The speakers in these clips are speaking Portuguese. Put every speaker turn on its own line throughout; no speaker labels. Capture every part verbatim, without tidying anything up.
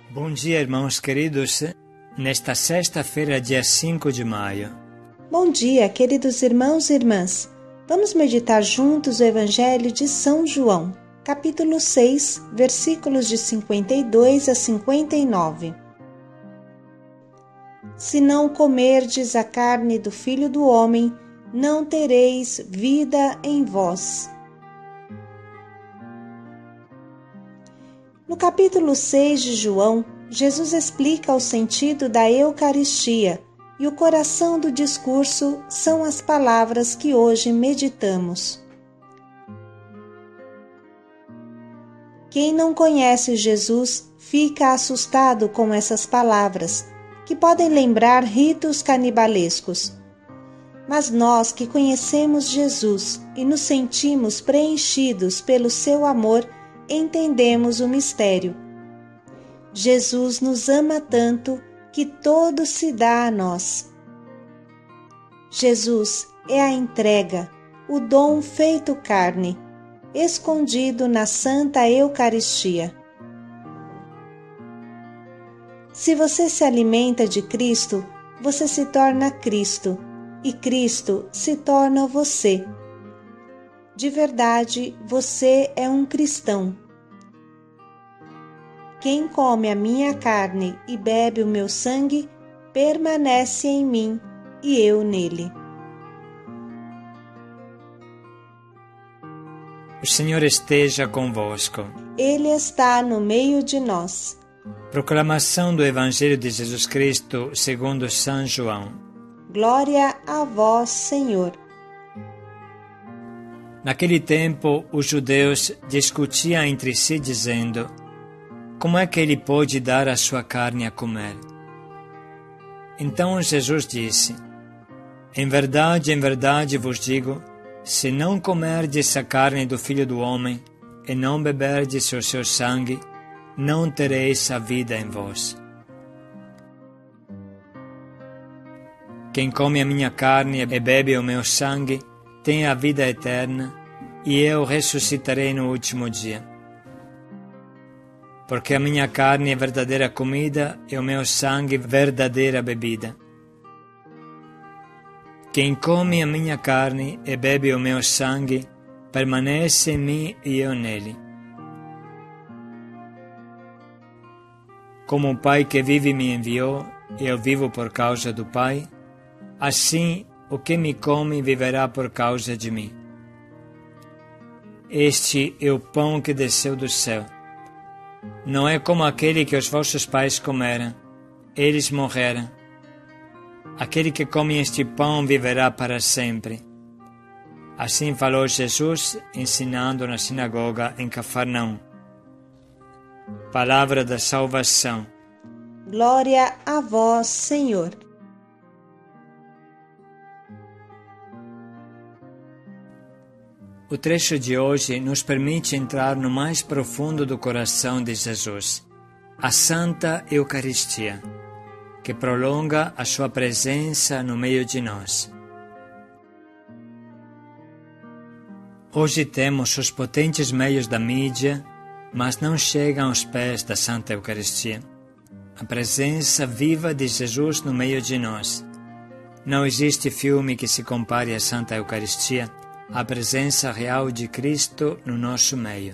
Bom dia, irmãos queridos, nesta sexta-feira, dia cinco de maio.
Bom dia, queridos irmãos e irmãs. Vamos meditar juntos o Evangelho de São João, capítulo seis, versículos de cinquenta e dois a cinquenta e nove. Se não comerdes a carne do Filho do Homem, não tereis vida em vós. No capítulo seis de João, Jesus explica o sentido da Eucaristia e o coração do discurso são as palavras que hoje meditamos. Quem não conhece Jesus fica assustado com essas palavras, que podem lembrar ritos canibalescos. Mas nós que conhecemos Jesus e nos sentimos preenchidos pelo seu amor, entendemos o mistério. Jesus nos ama tanto que todo se dá a nós. Jesus é a entrega, o dom feito carne, escondido na Santa Eucaristia. Se você se alimenta de Cristo, você se torna Cristo, e Cristo se torna você. De verdade, você é um cristão. Quem come a minha carne e bebe o meu sangue, permanece em mim e eu nele.
O Senhor esteja convosco.
Ele está no meio de nós.
Proclamação do Evangelho de Jesus Cristo segundo São João.
Glória a vós, Senhor.
Naquele tempo, os judeus discutiam entre si, dizendo: como é que ele pode dar a sua carne a comer? Então Jesus disse: em verdade, em verdade vos digo, se não comerdes a carne do Filho do Homem e não beberdes o seu sangue, não tereis a vida em vós. Quem come a minha carne e bebe o meu sangue tem a vida eterna, e eu ressuscitarei no último dia. Porque a minha carne é verdadeira comida e o meu sangue verdadeira bebida. Quem come a minha carne e bebe o meu sangue permanece em mim e eu nele. Como o Pai que vive me enviou, e eu vivo por causa do Pai, assim o que me come viverá por causa de mim. Este é o pão que desceu do céu. Não é como aquele que os vossos pais comeram, eles morreram. Aquele que come este pão viverá para sempre. Assim falou Jesus, ensinando na sinagoga em Cafarnaum. Palavra da salvação.
Glória a vós, Senhor.
O trecho de hoje nos permite entrar no mais profundo do coração de Jesus, a Santa Eucaristia, que prolonga a sua presença no meio de nós. Hoje temos os potentes meios da mídia, mas não chegam aos pés da Santa Eucaristia. A presença viva de Jesus no meio de nós. Não existe filme que se compare à Santa Eucaristia, a presença real de Cristo no nosso meio.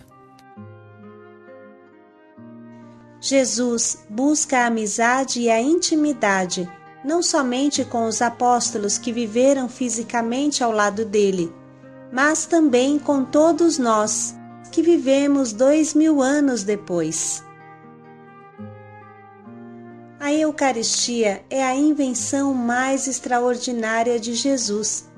Jesus busca a amizade e a intimidade, não somente com os apóstolos que viveram fisicamente ao lado dele, mas também com todos nós, que vivemos dois mil anos depois. A Eucaristia é a invenção mais extraordinária de Jesus.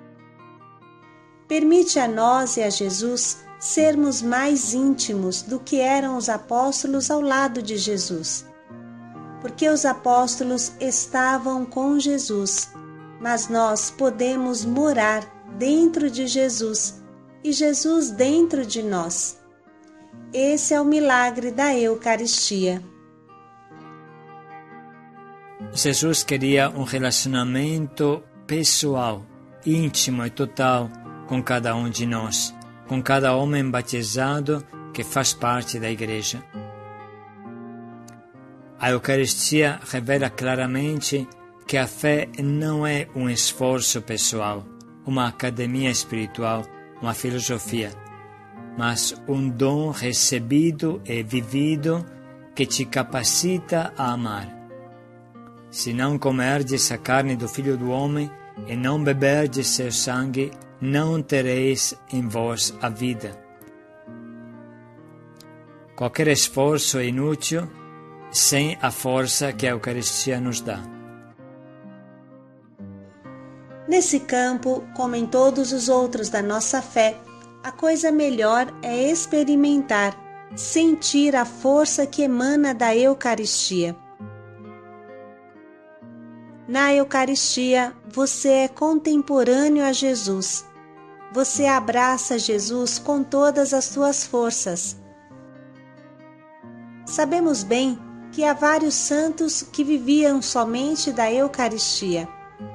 Permite a nós e a Jesus sermos mais íntimos do que eram os apóstolos ao lado de Jesus. Porque os apóstolos estavam com Jesus, mas nós podemos morar dentro de Jesus e Jesus dentro de nós. Esse é o milagre da Eucaristia.
Jesus queria um relacionamento pessoal, íntimo e total com cada um de nós, com cada homem batizado que faz parte da Igreja. A Eucaristia revela claramente que a fé não é um esforço pessoal, uma academia espiritual, uma filosofia, mas um dom recebido e vivido que te capacita a amar. Se não comerdes a carne do Filho do Homem e não beberdes seu sangue, não tereis em vós a vida. Qualquer esforço é inútil sem a força que a Eucaristia nos dá.
Nesse campo, como em todos os outros da nossa fé, a coisa melhor é experimentar, sentir a força que emana da Eucaristia. Na Eucaristia, você é contemporâneo a Jesus. Você abraça Jesus com todas as suas forças. Sabemos bem que há vários santos que viviam somente da Eucaristia.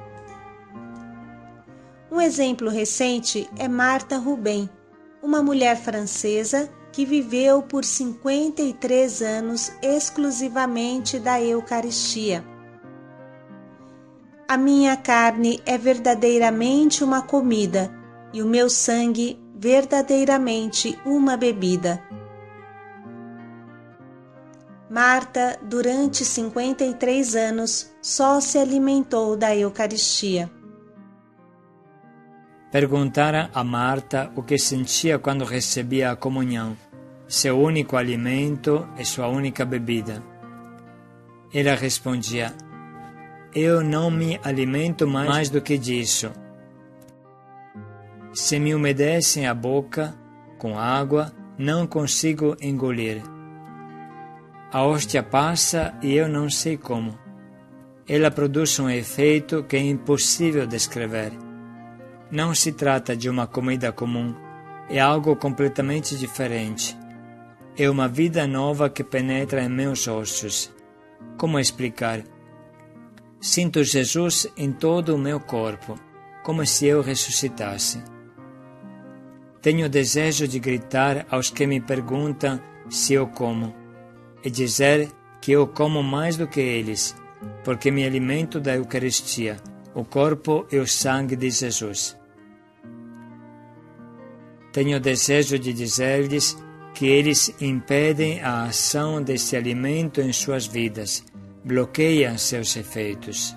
Um exemplo recente é Martha Rubin, uma mulher francesa que viveu por cinquenta e três anos exclusivamente da Eucaristia. A minha carne é verdadeiramente uma comida e o meu sangue verdadeiramente uma bebida. Marta, durante cinquenta e três anos, só se alimentou da Eucaristia.
Perguntaram a Marta o que sentia quando recebia a comunhão, seu único alimento e sua única bebida. Ela respondia: eu não me alimento mais, mais do que disso. Se me umedecem a boca com água, não consigo engolir. A hóstia passa e eu não sei como. Ela produz um efeito que é impossível descrever. Não se trata de uma comida comum, é algo completamente diferente. É uma vida nova que penetra em meus ossos. Como explicar? Sinto Jesus em todo o meu corpo, como se eu ressuscitasse. Tenho desejo de gritar aos que me perguntam se eu como, e dizer que eu como mais do que eles, porque me alimento da Eucaristia, o corpo e o sangue de Jesus. Tenho desejo de dizer-lhes que eles impedem a ação desse alimento em suas vidas, bloqueiam seus efeitos.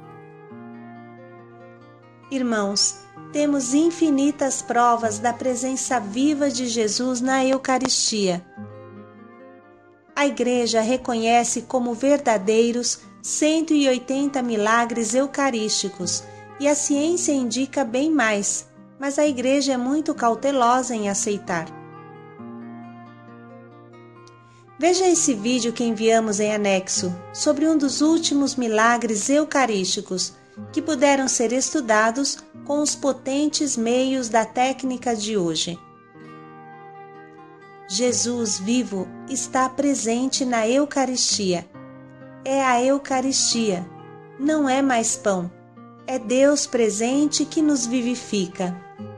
Irmãos, temos infinitas provas da presença viva de Jesus na Eucaristia. A Igreja reconhece como verdadeiros cento e oitenta milagres eucarísticos e a ciência indica bem mais, mas a Igreja é muito cautelosa em aceitar. Veja esse vídeo que enviamos em anexo sobre um dos últimos milagres eucarísticos que puderam ser estudados com os potentes meios da técnica de hoje. Jesus vivo está presente na Eucaristia. É a Eucaristia, não é mais pão. É Deus presente que nos vivifica.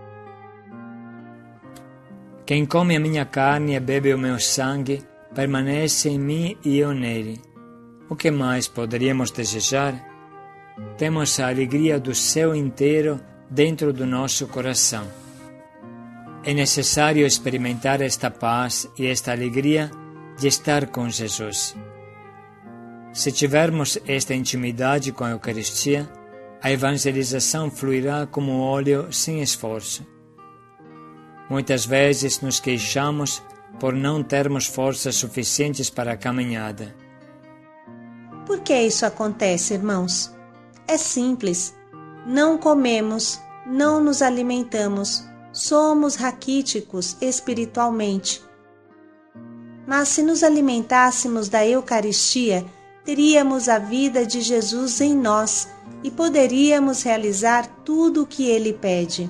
Quem come a minha carne e bebe o meu sangue permanece em mim e eu nele. O que mais poderíamos desejar? Temos a alegria do céu inteiro dentro do nosso coração. É necessário experimentar esta paz e esta alegria de estar com Jesus. Se tivermos esta intimidade com a Eucaristia, a evangelização fluirá como óleo sem esforço. Muitas vezes nos queixamos por não termos forças suficientes para a caminhada.
Por que isso acontece, irmãos? É simples. Não comemos, não nos alimentamos, somos raquíticos espiritualmente. Mas se nos alimentássemos da Eucaristia, teríamos a vida de Jesus em nós e poderíamos realizar tudo o que Ele pede.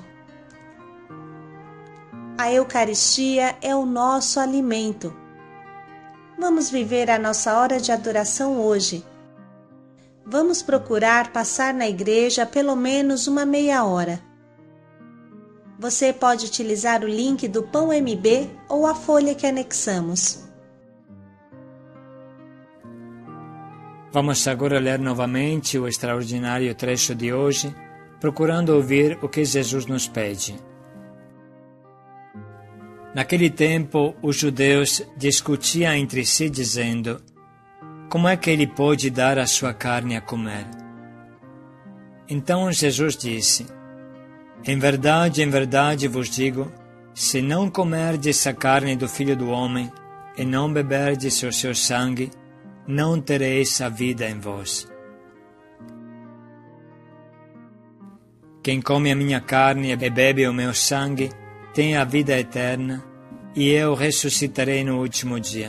A Eucaristia é o nosso alimento. Vamos viver a nossa hora de adoração hoje. Vamos procurar passar na igreja pelo menos uma meia hora. Você pode utilizar o link do Pão M B ou a folha que anexamos.
Vamos agora ler novamente o extraordinário trecho de hoje, procurando ouvir o que Jesus nos pede. Naquele tempo, os judeus discutiam entre si, dizendo: como é que ele pode dar a sua carne a comer? Então Jesus disse: em verdade, em verdade vos digo, se não comerdes a carne do Filho do Homem e não beberdes o seu sangue, não tereis a vida em vós. Quem come a minha carne e bebe o meu sangue tem a vida eterna, e eu ressuscitarei no último dia.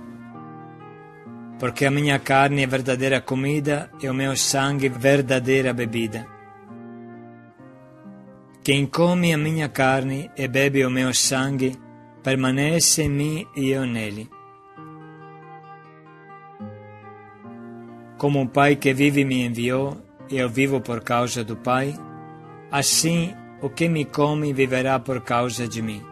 Porque a minha carne é verdadeira comida e o meu sangue verdadeira bebida. Quem come a minha carne e bebe o meu sangue permanece em mim e eu nele. Como o Pai que vive me enviou, e eu vivo por causa do Pai, assim o que me come viverá por causa de mim.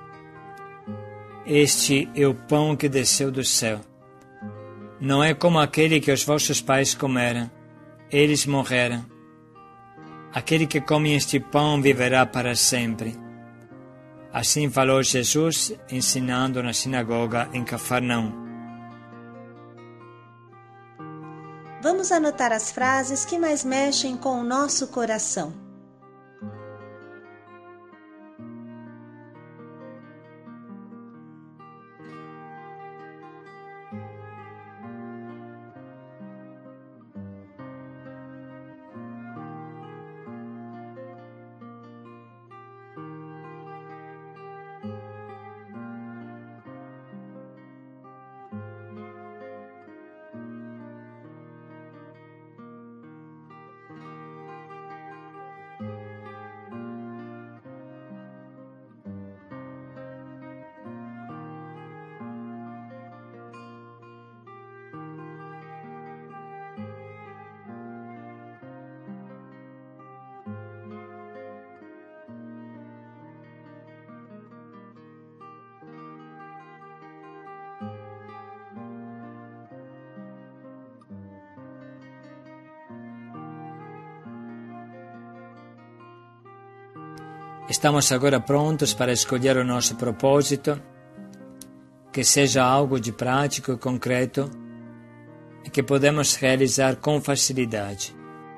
Este é o pão que desceu do céu. Não é como aquele que os vossos pais comeram, eles morreram. Aquele que come este pão viverá para sempre. Assim falou Jesus, ensinando na sinagoga em Cafarnaum.
Vamos anotar as frases que mais mexem com o nosso coração.
Estamos agora prontos para escolher o nosso propósito, que seja algo de prático e concreto e que podemos realizar com facilidade.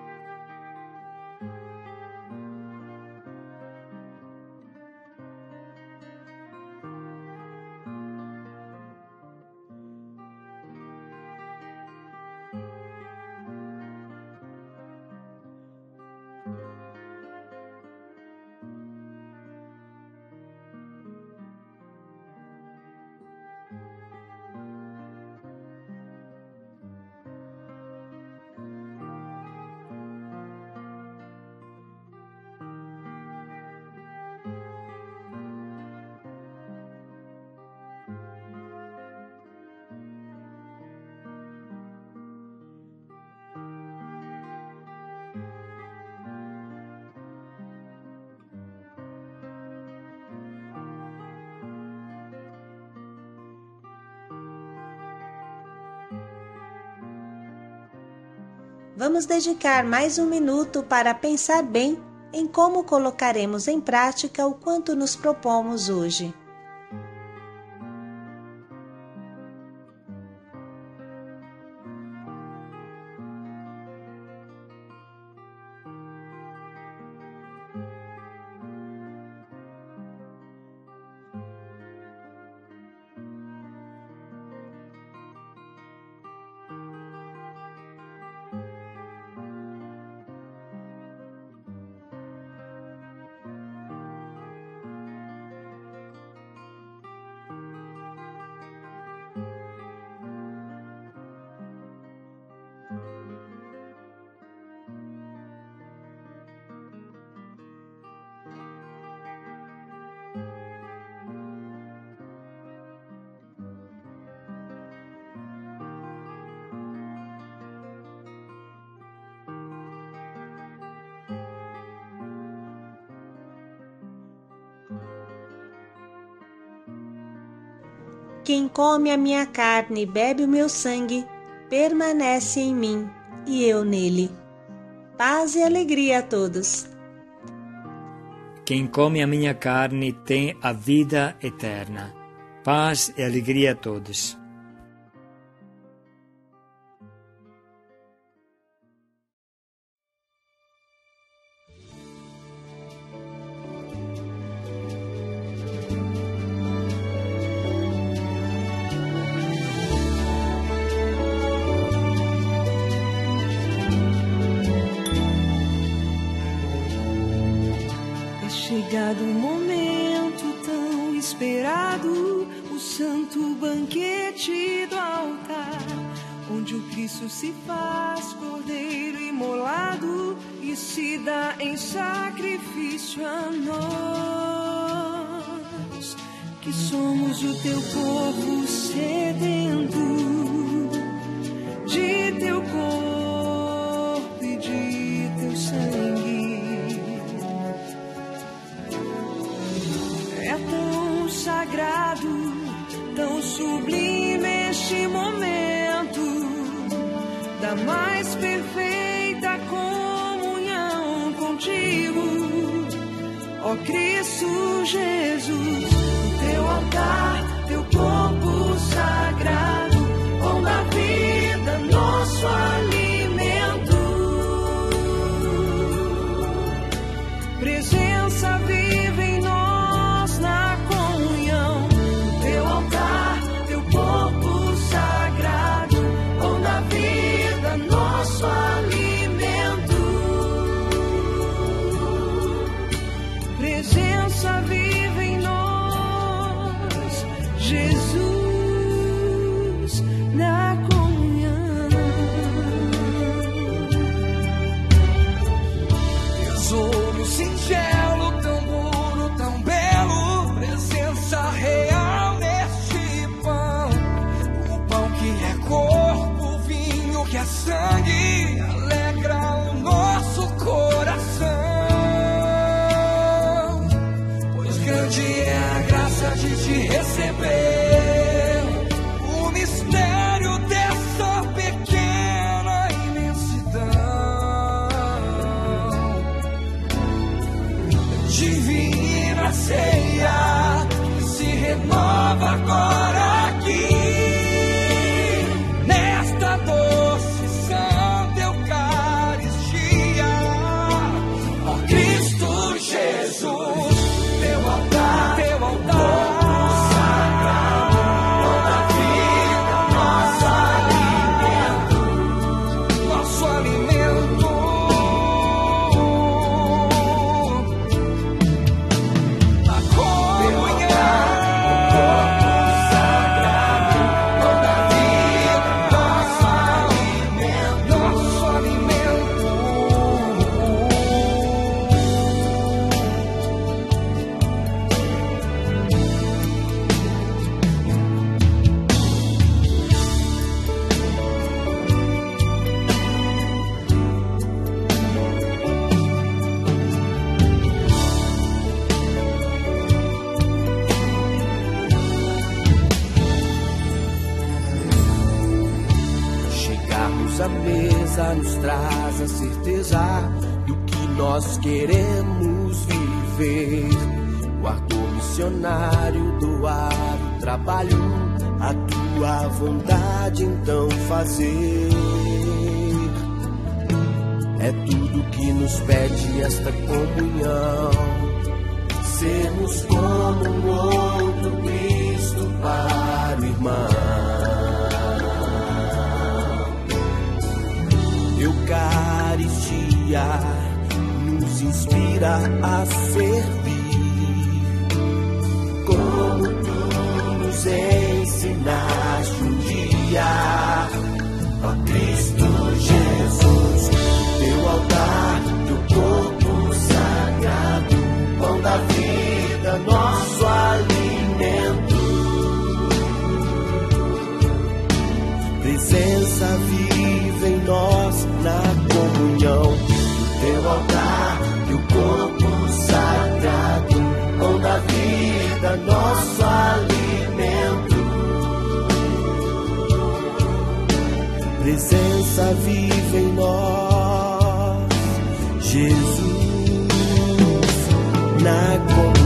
Vamos dedicar mais um minuto para pensar bem em como colocaremos em prática o quanto nos propomos hoje. Quem come a minha carne e bebe o meu sangue permanece em mim e eu nele. Paz e alegria a todos.
Quem come a minha carne tem a vida eterna. Paz e alegria a todos.
Chegado um momento tão esperado, o santo banquete do altar, onde o Cristo se faz cordeiro imolado e se dá em sacrifício a nós, que somos o teu povo sedento de teu corpo e de teu sangue. Sagrado, tão sublime este momento da mais perfeita comunhão contigo, ó Cristo Jesus. O teu altar, teu corpo sagrado, pão da vida, nosso alimento, presença viva em nós na comunhão. O teu altar, teu corpo sagrado, pão da vida, nosso alimento, presença viva em nós, Jesus na comunhão. Tesouro singelo, tão puro, tão belo, presença real neste pão. O pão que é corpo, o vinho que é sangue, alegra o nosso coração. Pois grande é a graça de te receber, o mistério dessa pequena imensidão, divina ceia que se renova agora aqui, nesta doce santa Eucaristia. Ó Cristo Jesus, teu altar, teu altar sagrado, pão da vida, nosso alimento, nosso alimento. A comunhão, corpo sagrado, pão da vida, nosso alimento, nosso alimento. Chegarmos à mesa nos traz a certeza do que nós queremos viver. O ardor missionário, doar o trabalho, a tua vontade então fazer. É tudo que nos pede esta comunhão, sermos como um outro Cristo para o irmão. Eucaristia nos inspira a servir, como tu nos ensinaste um dia. Ó Cristo Jesus, teu altar, teu corpo sagrado, pão da vida, nosso alimento, presença viva em nós na comunhão. Teu altar, teu corpo sagrado, pão da vida, nosso alimento,
presença vive em nós, Jesus, na comunhão.